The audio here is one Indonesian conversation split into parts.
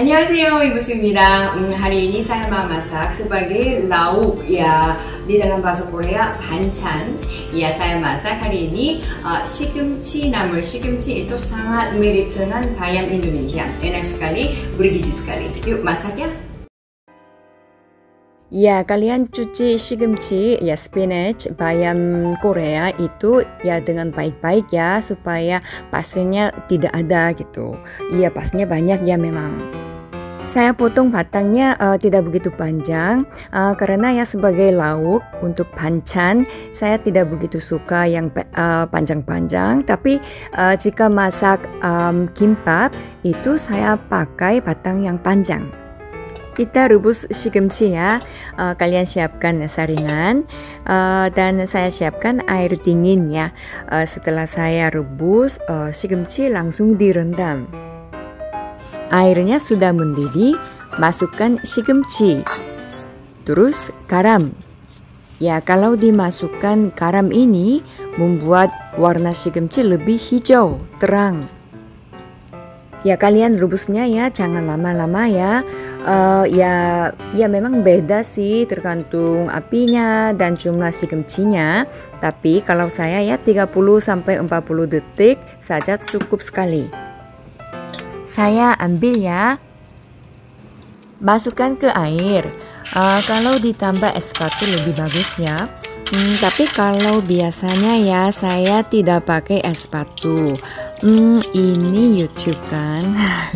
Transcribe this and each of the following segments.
안녕하세요, 이부수입니다. Hari ini saya mau masak sebagai lauk ya di dalam bahasa Korea banchan. Ya saya masak hari ini 시금치 나물. 시금치 itu sangat mirip dengan bayam Indonesia. Enak sekali, bergizi sekali. Yuk masak ya. Ya, kalian cuci 시금치, ya spinach, bayam Korea itu ya dengan baik-baik ya supaya pasirnya tidak ada gitu. Iya, pasirnya banyak ya memang. Saya potong batangnya tidak begitu panjang karena ya sebagai lauk untuk banchan saya tidak begitu suka yang panjang-panjang. Tapi jika masak kimbap itu saya pakai batang yang panjang. Kita rebus 시금치 ya. Kalian siapkan saringan dan saya siapkan air dingin ya. Setelah saya rebus, 시금치 langsung direndam. Airnya sudah mendidih, masukkan 시금치. Terus garam. Ya, kalau dimasukkan garam ini membuat warna 시금치 lebih hijau, terang. Ya, kalian rebusnya ya jangan lama-lama ya. Ya memang beda sih tergantung apinya dan jumlah 시금치nya. Tapi kalau saya ya 30-40 detik saja cukup sekali. Saya ambil ya. Masukkan ke air. Kalau ditambah es batu lebih bagus ya. Tapi kalau biasanya ya saya tidak pakai es batu. Ini YouTube kan.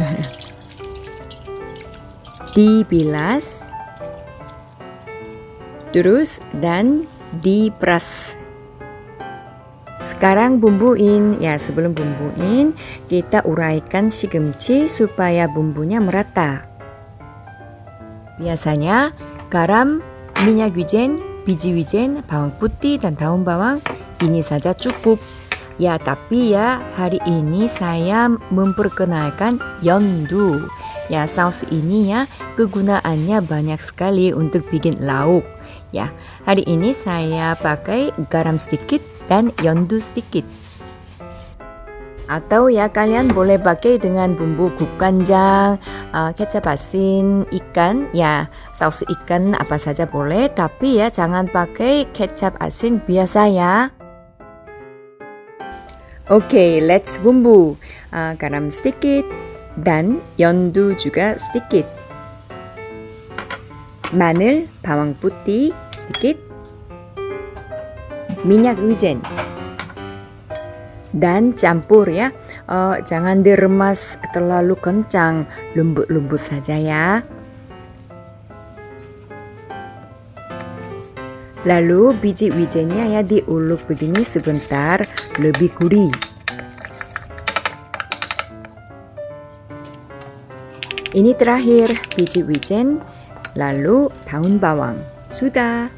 Dibilas, terus dan diperas. Sekarang bumbuin ya. Sebelum bumbuin kita uraikan 시금치 supaya bumbunya merata. Biasanya garam, minyak wijen, biji wijen, bawang putih dan daun bawang ini saja cukup. Ya, tapi ya hari ini saya memperkenalkan 연두. Ya, saus ini ya kegunaannya banyak sekali untuk bikin lauk. Ya, hari ini saya pakai garam sedikit dan 연두 sedikit. Atau ya kalian boleh pakai dengan bumbu 국간장, kecap asin ikan, ya saus ikan apa saja boleh. Tapi ya jangan pakai kecap asin biasa ya. Oke, let's bumbu. Garam sedikit dan 연두 juga sedikit. 마늘, bawang putih sedikit. Minyak wijen. Dan campur ya. Jangan diremas terlalu kencang, lembut-lembut saja ya. Lalu biji wijennya ya diulek begini sebentar, lebih gurih. Ini terakhir biji wijen, lalu daun bawang. Sudah.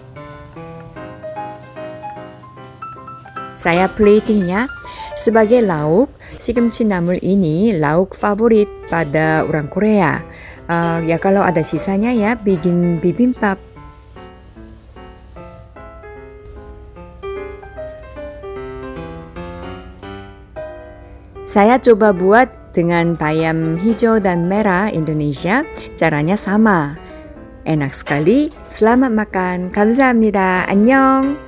Saya platingnya sebagai lauk. 시금치 나물 ini lauk favorit pada orang Korea. Ya kalau ada sisanya ya bikin bibimbap. Saya coba buat dengan bayam hijau dan merah Indonesia. Caranya sama. Enak sekali. Selamat makan. 감사합니다. 안녕.